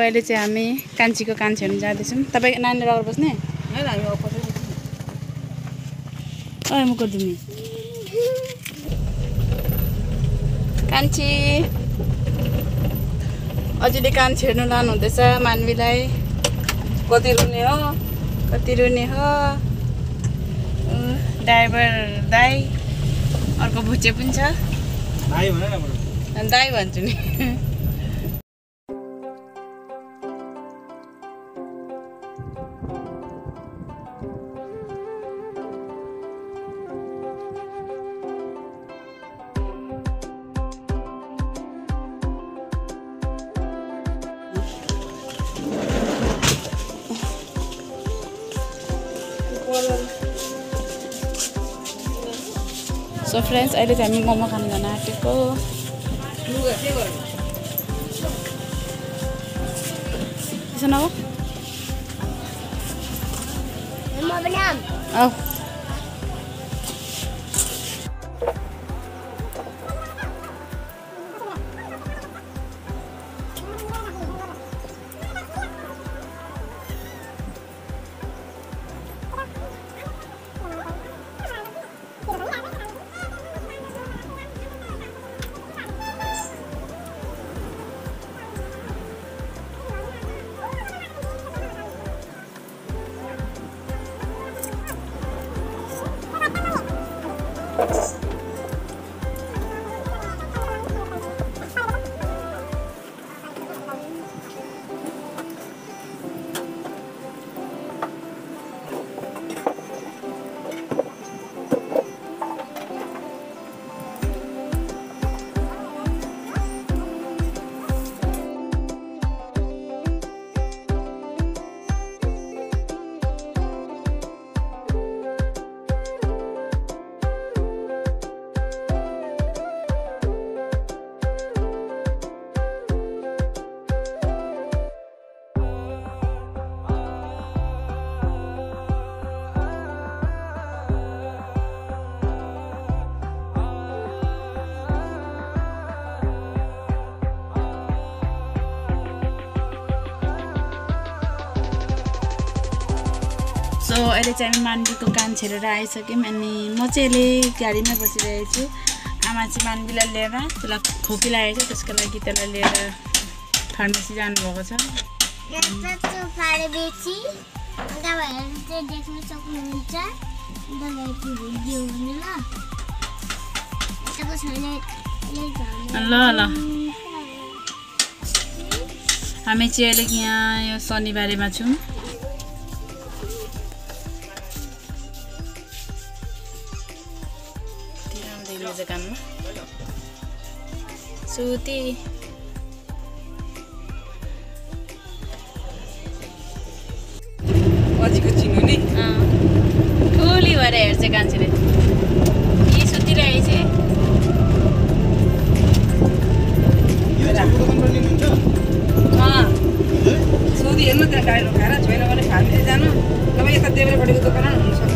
अहिले चाहिँ हामी कान्छीको कान्छी हेर्नु जाँदैछौँ। तपाईँ नानीले अगाडि बस्ने? म गरिदिने कान्छी अझैले कान्छी हेर्नु लानुहुँदैछ मान्वीलाई। कति रुने हो ड्राइभर दाई। अर्को भुचे पनि छ दाई भन्छु नि। सो फ्रेन्ड्स अहिले चाहिँ हामी मोमो खानु जान आँटेको। त्यसो न हो सो अहिले चाहिँ हामी मान्वीको कान्छी हेरेर आइसक्यौँ। अनि म चाहिँ अहिले गाडीमै बसिरहेको छु। आमा चाहिँ मान्वीलाई लिएर त्यसलाई खोकी लागेको छ, त्यसको लागि त्यसलाई लिएर फार्मेसी जानुभएको छ। ल ल हामी चाहिँ अहिले यहाँ यो शनिबारेमा छौँ। जगानमा सुती पछिको चिन्नु नि ठुली भएर हेर्छ कान्छीले। यी सुतिरहेछ सोधी हेर्नु त्यहाँ गाडी रोकाएर छैन भने फार्मेसी जानु। तपाईँ यता देब्रेपट्टिको दोकान हुनु सक्छ।